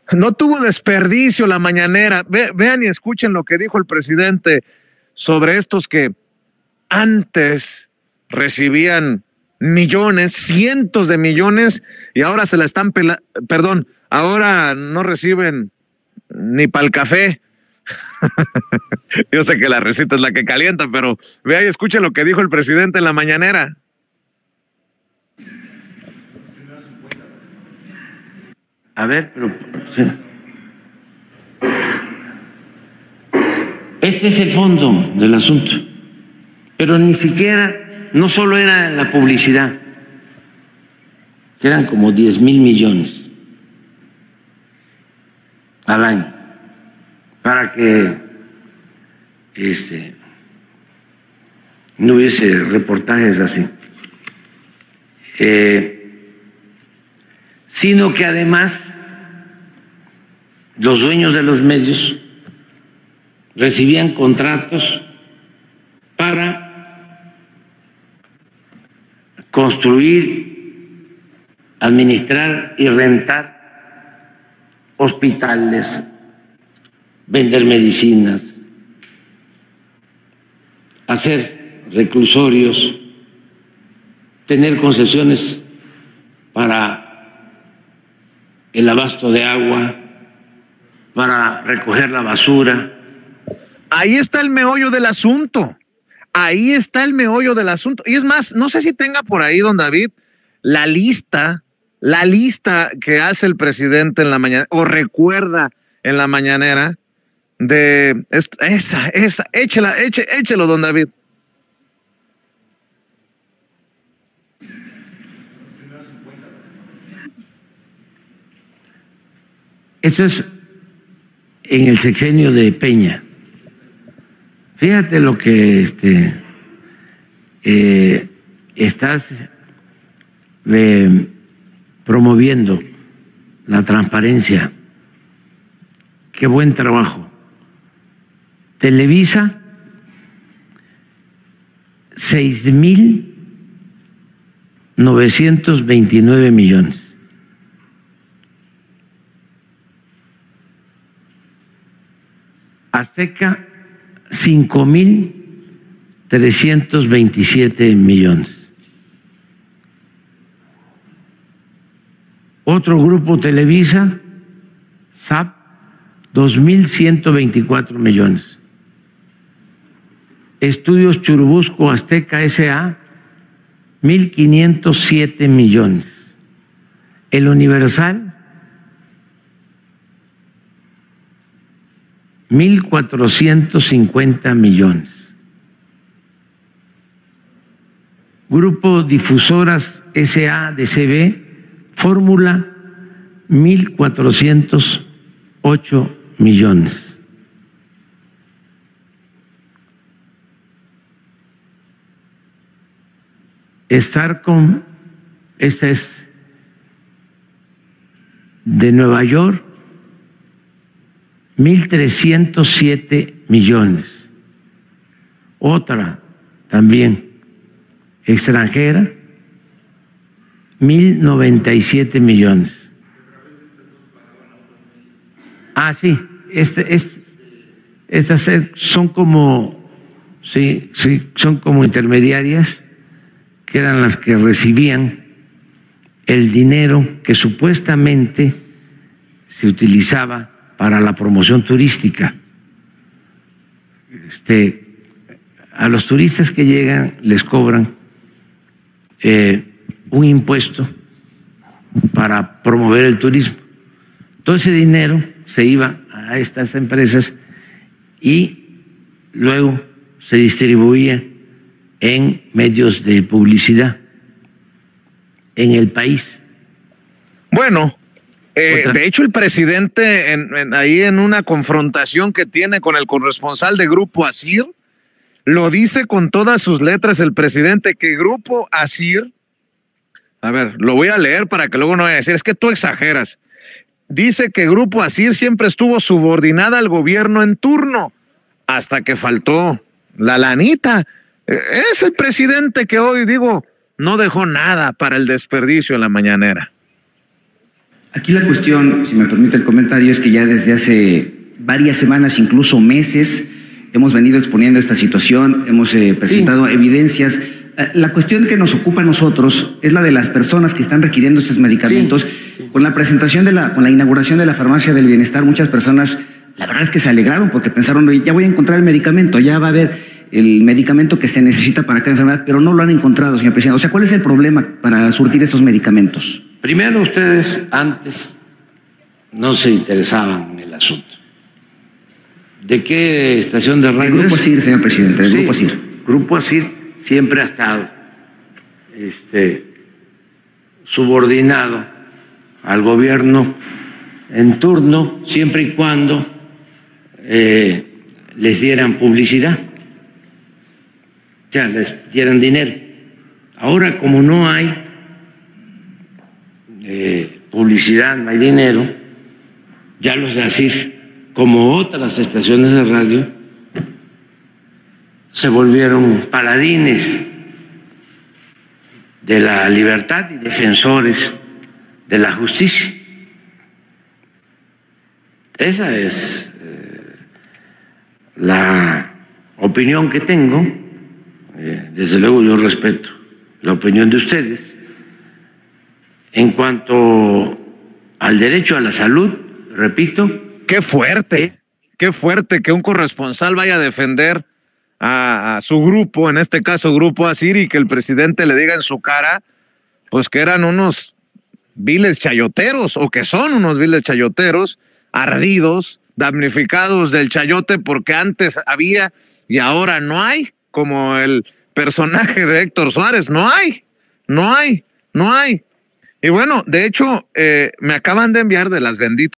No tuvo desperdicio la mañanera. Vean y escuchen lo que dijo el presidente sobre estos que antes recibían millones, cientos de millones, y ahora se la están ahora no reciben ni para el café. Yo sé que la receta es la que calienta, pero vea y escuche lo que dijo el presidente en la mañanera. A ver, pero sí. Este es el fondo del asunto. Pero ni siquiera, no solo era la publicidad, que eran como 10,000 millones al año, para que no hubiese reportajes así. Sino que además los dueños de los medios recibían contratos para construir, administrar y rentar hospitales, vender medicinas, hacer reclusorios, tener concesiones para el abasto de agua, para recoger la basura. Ahí está el meollo del asunto. Ahí está el meollo del asunto. Y es más, no sé si tenga por ahí, don David, la lista que hace el presidente en la mañana, o recuerda en la mañanera, de esa, échelo, don David. Eso es en el sexenio de Peña. Fíjate lo que estás promoviendo, la transparencia. Qué buen trabajo. Televisa, 6,929 millones. Azteca, 5,327 millones. Otro grupo, Televisa, SAP, 2,124 millones. Estudios Churubusco Azteca S.A., 1,507 millones. El Universal, 1,450 millones. Grupo Difusoras S.A. de CB, Fórmula, 1,408 millones. Starcom, esta es de Nueva York, 1,307 millones. Otra también extranjera, 1,097 millones. Ah, sí, estas son como, sí, son como intermediarias, que eran las que recibían el dinero que supuestamente se utilizaba para la promoción turística. A los turistas que llegan les cobran un impuesto para promover el turismo. Todo ese dinero se iba a estas empresas y luego se distribuía en medios de publicidad en el país. Bueno, de hecho el presidente ahí en una confrontación que tiene con el corresponsal de Grupo Asir, lo dice con todas sus letras el presidente, que Grupo Asir, a ver, lo voy a leer para que luego no vaya a decir, es que tú exageras. Dice que Grupo Asir siempre estuvo subordinada al gobierno en turno hasta que faltó la lanita. Es el presidente que hoy, digo, no dejó nada para el desperdicio en la mañanera. Aquí la cuestión, si me permite el comentario, es que ya desde hace varias semanas, incluso meses, hemos venido exponiendo esta situación, hemos presentado evidencias. La cuestión que nos ocupa a nosotros es la de las personas que están requiriendo estos medicamentos. Con la presentación con la inauguración de la farmacia del bienestar, muchas personas, la verdad es que se alegraron porque pensaron, ya voy a encontrar el medicamento, ya va a haber el medicamento que se necesita para cada enfermedad, pero no lo han encontrado, señor presidente. O sea, ¿cuál es el problema para surtir estos medicamentos? Primero, ustedes antes no se interesaban en el asunto. ¿De qué estación de radio? El Grupo ASIR, señor presidente, el Grupo ASIR. Grupo ASIR siempre ha estado subordinado al gobierno en turno, siempre y cuando les dieran publicidad, o sea, les dieran dinero. Ahora, como no hay publicidad, no hay dinero, ya los de ASIR, como otras estaciones de radio, se volvieron paladines de la libertad y defensores de la justicia. Esa es la opinión que tengo. Desde luego yo respeto la opinión de ustedes. En cuanto al derecho a la salud, repito. Qué fuerte que un corresponsal vaya a defender a su grupo, en este caso Grupo ASIR, y que el presidente le diga en su cara, pues que eran unos viles chayoteros, o que son unos viles chayoteros, ardidos, damnificados del chayote, porque antes había y ahora no hay, como el personaje de Héctor Suárez, no hay. Y bueno, de hecho, me acaban de enviar de las benditas